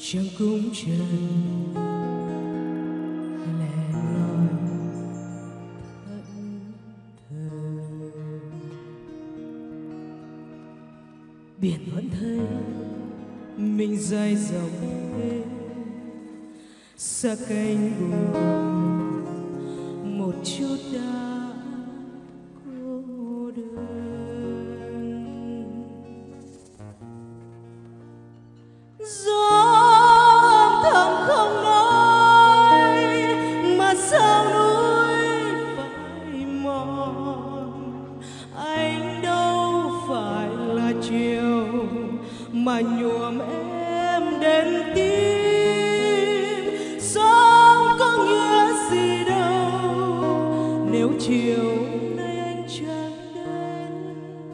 trong cung trời lẻ loi thẫn thờ. Biển vẫn thấy mình dài dòng thế, xa cánh buồn một chút đã cô đơn. Gió âm thầm không nói mà sao núi phải mòn. Anh đâu phải là chiều mà nhuộm em đến tim. Sống có nghĩa gì đâu nếu chiều nay anh chẳng đến.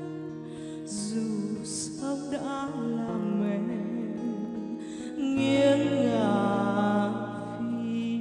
Dù sống đã làm em nghiêng ngả vì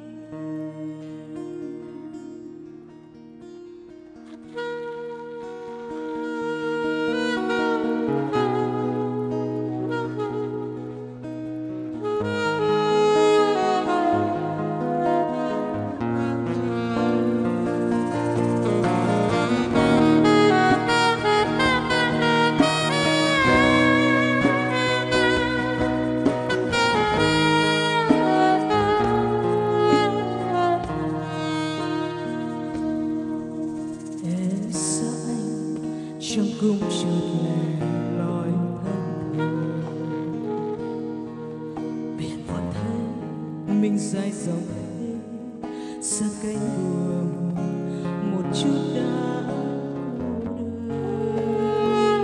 trong cung chợt lẻ loi thân thờ. Biển vẫn thấy mình dài dòng thế, xa cánh buồm một chút đã cô đơn.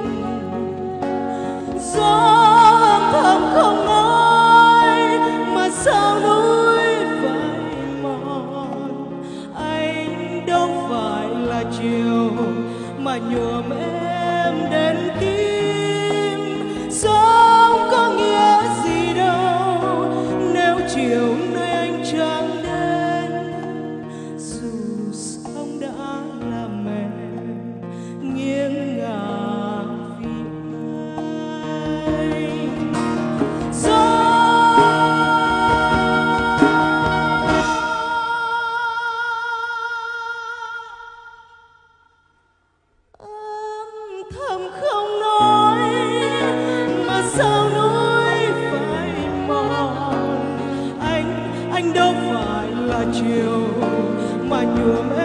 Gió âm thầm không nói mà sao núi phải mòn. Anh đâu phải là chiều mà nhuộm em đến tim. Sống có nghĩa gì đâu nếu chiều nay anh chẳng đến. Dù sống đã làm em nghiêng ngả vì anh. Thầm không nói mà sao núi phải mòn. Anh đâu phải là chiều mà nhuộm